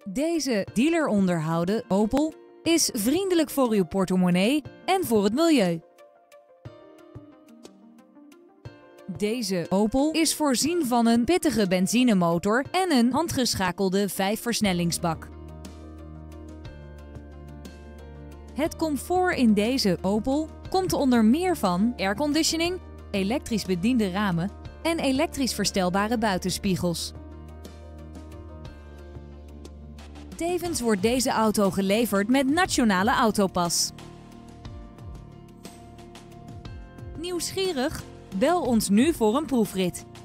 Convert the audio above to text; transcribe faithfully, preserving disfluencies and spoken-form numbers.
Deze dealer onderhouden Opel is vriendelijk voor uw portemonnee en voor het milieu. Deze Opel is voorzien van een pittige benzinemotor en een handgeschakelde vijfversnellingsbak. Het comfort in deze Opel komt onder meer van airconditioning, elektrisch bediende ramen en elektrisch verstelbare buitenspiegels. Tevens wordt deze auto geleverd met Nationale Autopas. Nieuwsgierig? Bel ons nu voor een proefrit.